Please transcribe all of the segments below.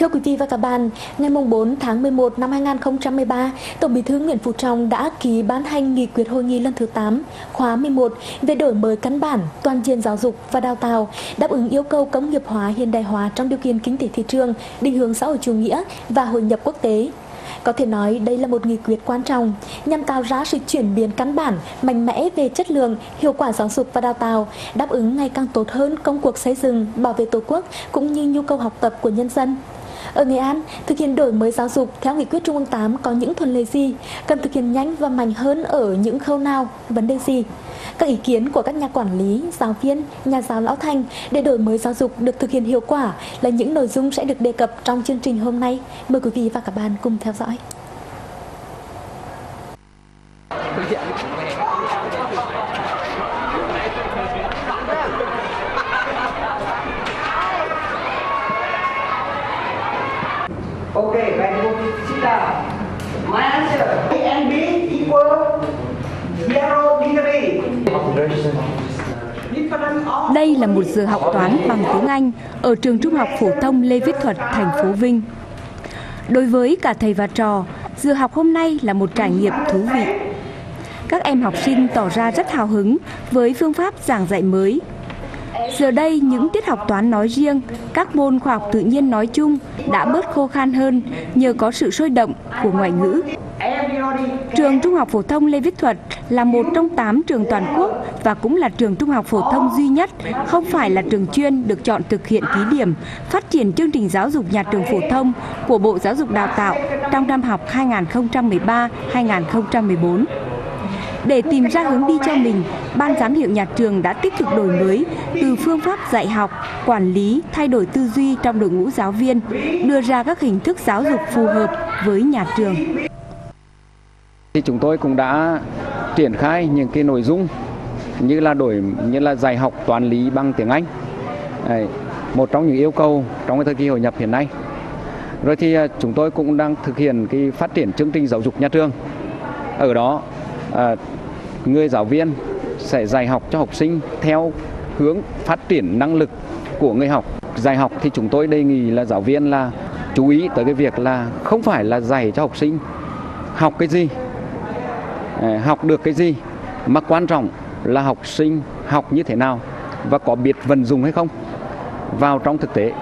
Thưa quý vị và các bạn, ngày 4 tháng 11 năm 2013, Tổng Bí thư Nguyễn Phú Trọng đã ký ban hành nghị quyết hội nghị lần thứ 8, khóa 11 về đổi mới căn bản, toàn diện giáo dục và đào tạo, đáp ứng yêu cầu công nghiệp hóa hiện đại hóa trong điều kiện kinh tế thị trường, định hướng xã hội chủ nghĩa và hội nhập quốc tế. Có thể nói đây là một nghị quyết quan trọng nhằm tạo ra sự chuyển biến căn bản, mạnh mẽ về chất lượng, hiệu quả giáo dục và đào tạo, đáp ứng ngày càng tốt hơn công cuộc xây dựng, bảo vệ Tổ quốc cũng như nhu cầu học tập của nhân dân. Ở Nghệ An, thực hiện đổi mới giáo dục theo nghị quyết Trung ương 8 có những thuận lợi gì, cần thực hiện nhanh và mạnh hơn ở những khâu nào, vấn đề gì? Các ý kiến của các nhà quản lý, giáo viên, nhà giáo lão thành để đổi mới giáo dục được thực hiện hiệu quả là những nội dung sẽ được đề cập trong chương trình hôm nay. Mời quý vị và các bạn cùng theo dõi. Okay, very good. Sit down. My answer, A and B equal 0 degree. Đây là một giờ học toán bằng tiếng Anh ở trường Trung học phổ thông Lê Viết Thuật, thành phố Vinh. Đối với cả thầy và trò, giờ học hôm nay là một trải nghiệm thú vị. Các em học sinh tỏ ra rất hào hứng với phương pháp giảng dạy mới. Giờ đây, những tiết học toán nói riêng, các môn khoa học tự nhiên nói chung đã bớt khô khan hơn nhờ có sự sôi động của ngoại ngữ. Trường Trung học phổ thông Lê Viết Thuật là một trong 8 trường toàn quốc và cũng là trường trung học phổ thông duy nhất, không phải là trường chuyên được chọn thực hiện thí điểm phát triển chương trình giáo dục nhà trường phổ thông của Bộ Giáo dục Đào tạo trong năm học 2013-2014. Để tìm ra hướng đi cho mình, Ban giám hiệu nhà trường đã tích cực đổi mới từ phương pháp dạy học, quản lý, thay đổi tư duy trong đội ngũ giáo viên, đưa ra các hình thức giáo dục phù hợp với nhà trường. Thì chúng tôi cũng đã triển khai những cái nội dung như là dạy học toán lý bằng tiếng Anh. Một trong những yêu cầu trong cái thời kỳ hội nhập hiện nay. Rồi thì chúng tôi cũng đang thực hiện cái phát triển chương trình giáo dục nhà trường. Ở đó người giáo viên sẽ dạy học cho học sinh theo hướng phát triển năng lực của người học. Dạy học thì chúng tôi đề nghị là giáo viên là chú ý tới cái việc là không phải là dạy cho học sinh học cái gì, học được cái gì, mà quan trọng là học sinh học như thế nào và có biết vận dụng hay không vào trong thực tế.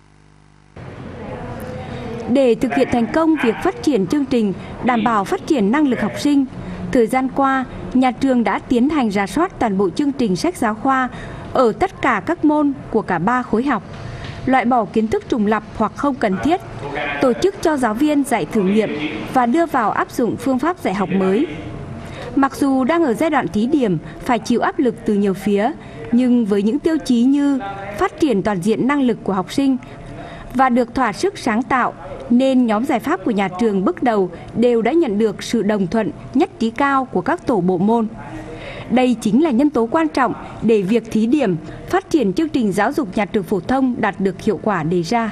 Để thực hiện thành công việc phát triển chương trình đảm bảo phát triển năng lực học sinh, thời gian qua, nhà trường đã tiến hành rà soát toàn bộ chương trình sách giáo khoa ở tất cả các môn của cả 3 khối học, loại bỏ kiến thức trùng lặp hoặc không cần thiết, tổ chức cho giáo viên dạy thử nghiệm và đưa vào áp dụng phương pháp dạy học mới. Mặc dù đang ở giai đoạn thí điểm, phải chịu áp lực từ nhiều phía, nhưng với những tiêu chí như phát triển toàn diện năng lực của học sinh và được thỏa sức sáng tạo, nên nhóm giải pháp của nhà trường bước đầu đều đã nhận được sự đồng thuận nhất trí cao của các tổ bộ môn. Đây chính là nhân tố quan trọng để việc thí điểm phát triển chương trình giáo dục nhà trường phổ thông đạt được hiệu quả đề ra.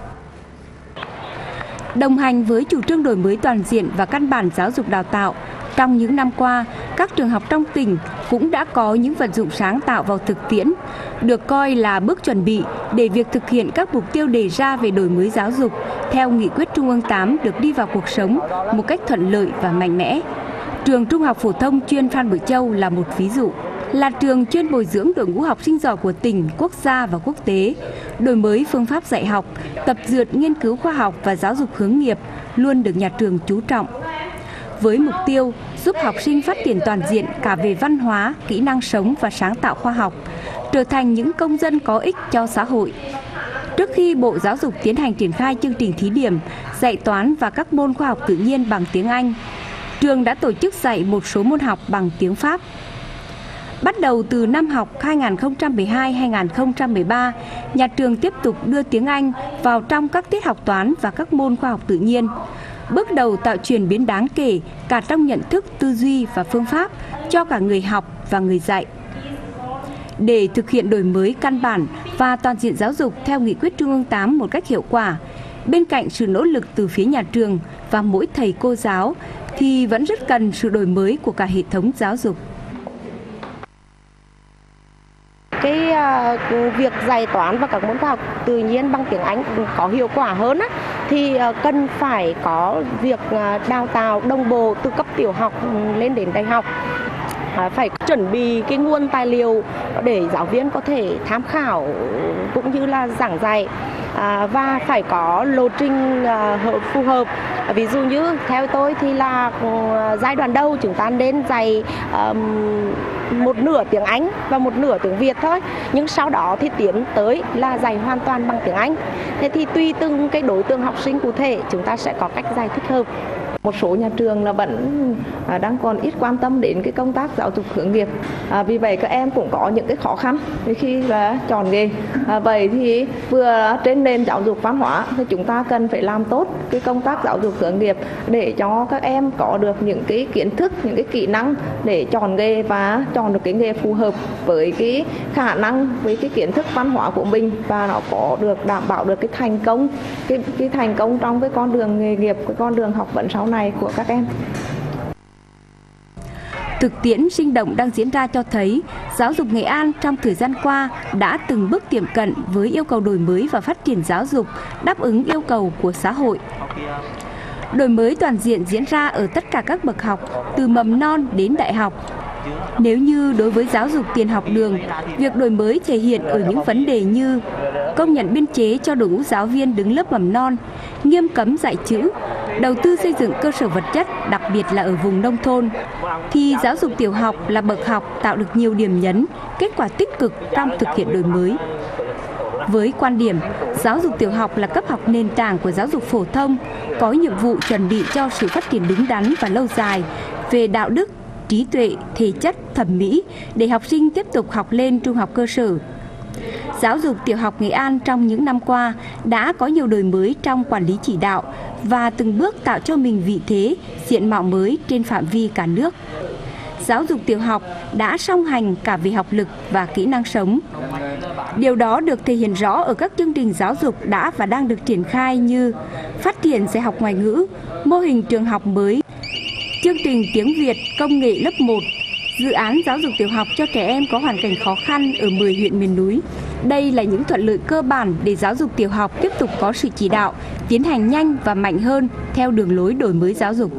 Đồng hành với chủ trương đổi mới toàn diện và căn bản giáo dục đào tạo, trong những năm qua, các trường học trong tỉnh cũng đã có những vận dụng sáng tạo vào thực tiễn, được coi là bước chuẩn bị để việc thực hiện các mục tiêu đề ra về đổi mới giáo dục theo nghị quyết Trung ương 8 được đi vào cuộc sống một cách thuận lợi và mạnh mẽ. Trường Trung học phổ thông chuyên Phan Bội Châu là một ví dụ. Là trường chuyên bồi dưỡng đội ngũ học sinh giỏi của tỉnh, quốc gia và quốc tế, đổi mới phương pháp dạy học, tập dượt nghiên cứu khoa học và giáo dục hướng nghiệp luôn được nhà trường chú trọng. Với mục tiêu giúp học sinh phát triển toàn diện cả về văn hóa, kỹ năng sống và sáng tạo khoa học, trở thành những công dân có ích cho xã hội. Trước khi Bộ Giáo dục tiến hành triển khai chương trình thí điểm dạy toán và các môn khoa học tự nhiên bằng tiếng Anh, trường đã tổ chức dạy một số môn học bằng tiếng Pháp. Bắt đầu từ năm học 2012-2013, nhà trường tiếp tục đưa tiếng Anh vào trong các tiết học toán và các môn khoa học tự nhiên, bước đầu tạo chuyển biến đáng kể cả trong nhận thức, tư duy và phương pháp cho cả người học và người dạy. Để thực hiện đổi mới căn bản và toàn diện giáo dục theo nghị quyết Trung ương 8 một cách hiệu quả, bên cạnh sự nỗ lực từ phía nhà trường và mỗi thầy cô giáo, thì vẫn rất cần sự đổi mới của cả hệ thống giáo dục. Cái việc dạy toán và các môn khoa học tự nhiên bằng tiếng Anh có hiệu quả hơn thì cần phải có việc đào tạo đồng bộ từ cấp tiểu học lên đến đại học. Phải chuẩn bị cái nguồn tài liệu để giáo viên có thể tham khảo cũng như là giảng dạy, và phải có lộ trình phù hợp. Ví dụ như theo tôi thì là giai đoạn đầu chúng ta nên dạy một nửa tiếng Anh và một nửa tiếng Việt thôi, nhưng sau đó thì tiến tới là dạy hoàn toàn bằng tiếng Anh. Thế thì tùy từng cái đối tượng học sinh cụ thể chúng ta sẽ có cách dạy thích hợp. Một số nhà trường là vẫn đang còn ít quan tâm đến cái công tác giáo dục hướng nghiệp, vì vậy các em cũng có những cái khó khăn khi là chọn nghề. Vậy thì vừa trên nền giáo dục văn hóa thì chúng ta cần phải làm tốt cái công tác giáo dục hướng nghiệp để cho các em có được những cái kiến thức, những cái kỹ năng để chọn nghề và chọn được cái nghề phù hợp với cái khả năng, với cái kiến thức văn hóa của mình, và nó có được đảm bảo được cái thành công trong cái con đường nghề nghiệp, cái con đường học vấn sau này của các em. Thực tiễn sinh động đang diễn ra cho thấy giáo dục Nghệ An trong thời gian qua đã từng bước tiệm cận với yêu cầu đổi mới và phát triển giáo dục, đáp ứng yêu cầu của xã hội. Đổi mới toàn diện diễn ra ở tất cả các bậc học, từ mầm non đến đại học. Nếu như đối với giáo dục tiền học đường, việc đổi mới thể hiện ở những vấn đề như công nhận biên chế cho đội ngũ giáo viên đứng lớp mầm non, nghiêm cấm dạy chữ, đầu tư xây dựng cơ sở vật chất, đặc biệt là ở vùng nông thôn, thì giáo dục tiểu học là bậc học tạo được nhiều điểm nhấn, kết quả tích cực trong thực hiện đổi mới. Với quan điểm, giáo dục tiểu học là cấp học nền tảng của giáo dục phổ thông, có nhiệm vụ chuẩn bị cho sự phát triển đúng đắn và lâu dài về đạo đức, trí tuệ, thể chất, thẩm mỹ để học sinh tiếp tục học lên trung học cơ sở. Giáo dục tiểu học Nghệ An trong những năm qua đã có nhiều đổi mới trong quản lý chỉ đạo và từng bước tạo cho mình vị thế, diện mạo mới trên phạm vi cả nước. Giáo dục tiểu học đã song hành cả về học lực và kỹ năng sống. Điều đó được thể hiện rõ ở các chương trình giáo dục đã và đang được triển khai như phát triển dạy học ngoại ngữ, mô hình trường học mới, chương trình tiếng Việt công nghệ lớp 1, dự án giáo dục tiểu học cho trẻ em có hoàn cảnh khó khăn ở 10 huyện miền núi. Đây là những thuận lợi cơ bản để giáo dục tiểu học tiếp tục có sự chỉ đạo, tiến hành nhanh và mạnh hơn theo đường lối đổi mới giáo dục.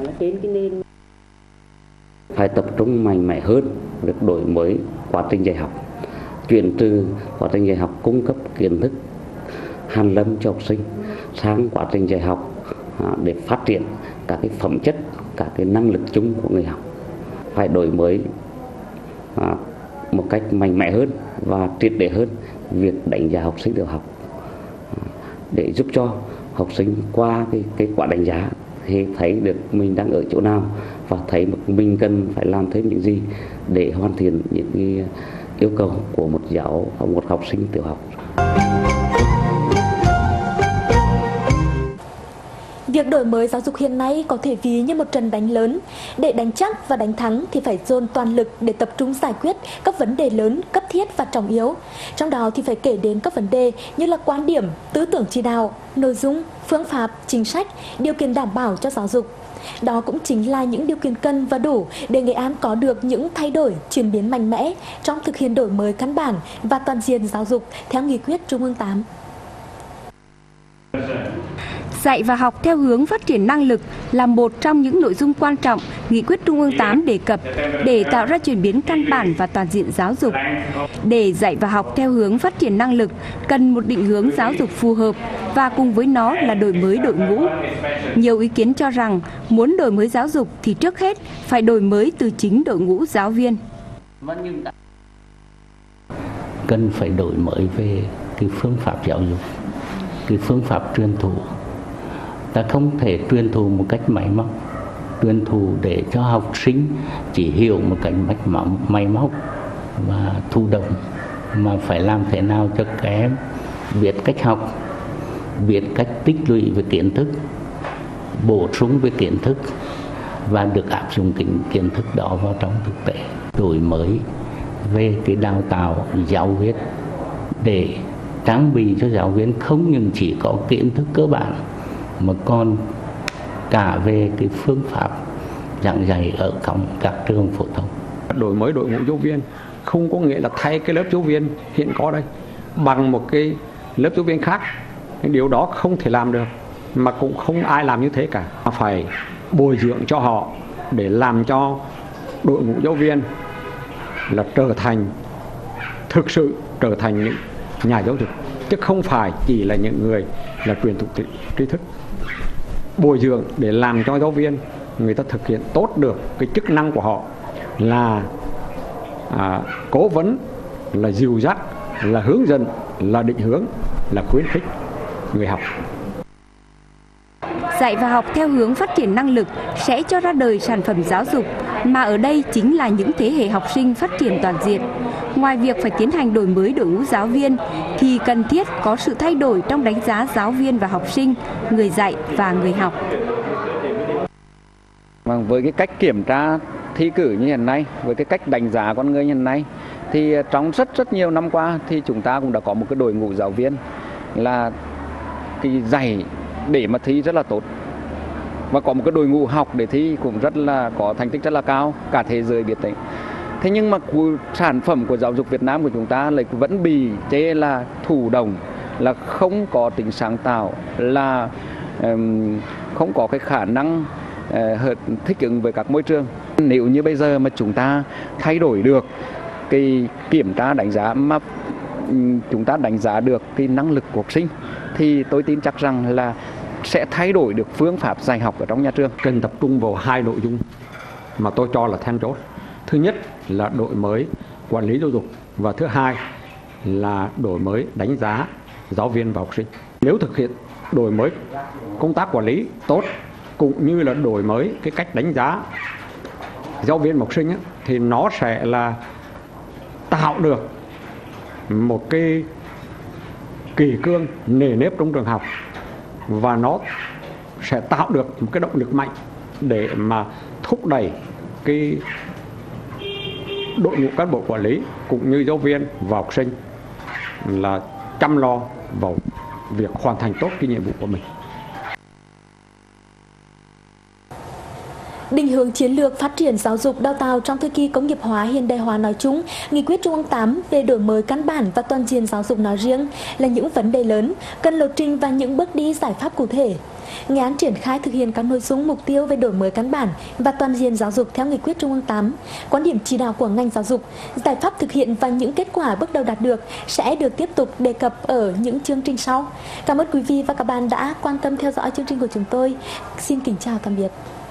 Phải tập trung mạnh mẽ hơn việc đổi mới quá trình dạy học, chuyển từ quá trình dạy học cung cấp kiến thức hàn lâm cho học sinh sang quá trình dạy học để phát triển các cái phẩm chất, các cái năng lực chung của người học. Phải đổi mới một cách mạnh mẽ hơn và triệt để hơn việc đánh giá học sinh tiểu học để giúp cho học sinh qua cái kết quả đánh giá thì thấy được mình đang ở chỗ nào và thấy mình cần phải làm thêm những gì để hoàn thiện những cái yêu cầu của một học sinh tiểu học. Việc đổi mới giáo dục hiện nay có thể ví như một trận đánh lớn. Để đánh chắc và đánh thắng thì phải dồn toàn lực để tập trung giải quyết các vấn đề lớn, cấp thiết và trọng yếu. Trong đó thì phải kể đến các vấn đề như là quan điểm, tư tưởng chỉ đạo, nội dung, phương pháp, chính sách, điều kiện đảm bảo cho giáo dục. Đó cũng chính là những điều kiện cần và đủ để Nghệ An có được những thay đổi, chuyển biến mạnh mẽ trong thực hiện đổi mới căn bản và toàn diện giáo dục theo nghị quyết Trung ương 8. Dạy và học theo hướng phát triển năng lực là một trong những nội dung quan trọng Nghị quyết Trung ương 8 đề cập để tạo ra chuyển biến căn bản và toàn diện giáo dục. Để dạy và học theo hướng phát triển năng lực, cần một định hướng giáo dục phù hợp và cùng với nó là đổi mới đội ngũ. Nhiều ý kiến cho rằng muốn đổi mới giáo dục thì trước hết phải đổi mới từ chính đội ngũ giáo viên. Cần phải đổi mới về cái phương pháp giáo dục, cái phương pháp truyền thụ. Ta không thể truyền thụ một cách máy móc, truyền thụ để cho học sinh chỉ hiểu một cách máy móc và thụ động, mà phải làm thế nào cho các em biết cách học, biết cách tích lũy về kiến thức, bổ sung về kiến thức và được áp dụng kiến thức đó vào trong thực tế. Đổi mới về cái đào tạo giáo viên để trang bị cho giáo viên không những chỉ có kiến thức cơ bản mà còn cả về cái phương pháp giảng dạy ở các trường phổ thông. Đổi mới đội ngũ giáo viên không có nghĩa là thay cái lớp giáo viên hiện có đây bằng một cái lớp giáo viên khác. Cái điều đó không thể làm được, mà cũng không ai làm như thế cả. Phải bồi dưỡng cho họ để làm cho đội ngũ giáo viên là thực sự trở thành những nhà giáo dục, chứ không phải chỉ là những người là truyền thụ tri thức. Bồi dưỡng để làm cho giáo viên người ta thực hiện tốt được cái chức năng của họ là cố vấn, là dìu dắt, là hướng dẫn, là định hướng, là khuyến khích người học. Dạy và học theo hướng phát triển năng lực sẽ cho ra đời sản phẩm giáo dục, mà ở đây chính là những thế hệ học sinh phát triển toàn diện. Ngoài việc phải tiến hành đổi mới đội ngũ giáo viên, thì cần thiết có sự thay đổi trong đánh giá giáo viên và học sinh, người dạy và người học. Với cái cách kiểm tra thi cử như hiện nay, với cái cách đánh giá con người như hiện nay, thì trong rất nhiều năm qua thì chúng ta cũng đã có một cái đội ngũ giáo viên là cái dạy để mà thi rất là tốt, và có một cái đội ngũ học để thi cũng rất là có thành tích rất là cao, cả thế giới biết đấy. Thế nhưng mà sản phẩm của giáo dục Việt Nam của chúng ta lại vẫn bị chê là thụ động, là không có tính sáng tạo, là không có cái khả năng thích ứng với các môi trường. Nếu như bây giờ mà chúng ta thay đổi được cái kiểm tra đánh giá, mà chúng ta đánh giá được cái năng lực của học sinh, thì tôi tin chắc rằng là sẽ thay đổi được phương pháp dạy học ở trong nhà trường. Cần tập trung vào hai nội dung mà tôi cho là then chốt. Thứ nhất là đổi mới quản lý giáo dục, và thứ hai là đổi mới đánh giá giáo viên và học sinh. Nếu thực hiện đổi mới công tác quản lý tốt, cũng như là đổi mới cái cách đánh giá giáo viên và học sinh ấy, thì nó sẽ là tạo được một cái kỷ cương nề nếp trong trường học, và nó sẽ tạo được một cái động lực mạnh để mà thúc đẩy cái đội ngũ cán bộ quản lý cũng như giáo viên và học sinh là chăm lo vào việc hoàn thành tốt cái nhiệm vụ của mình. Định hướng chiến lược phát triển giáo dục đào tạo trong thời kỳ công nghiệp hóa hiện đại hóa nói chung, Nghị quyết Trung ương 8 về đổi mới căn bản và toàn diện giáo dục nói riêng là những vấn đề lớn, cần lộ trình và những bước đi giải pháp cụ thể. Nghệ án triển khai thực hiện các nội dung mục tiêu về đổi mới căn bản và toàn diện giáo dục theo Nghị quyết Trung ương 8, quan điểm chỉ đạo của ngành giáo dục, giải pháp thực hiện và những kết quả bước đầu đạt được sẽ được tiếp tục đề cập ở những chương trình sau. Cảm ơn quý vị và các bạn đã quan tâm theo dõi chương trình của chúng tôi. Xin kính chào tạm biệt.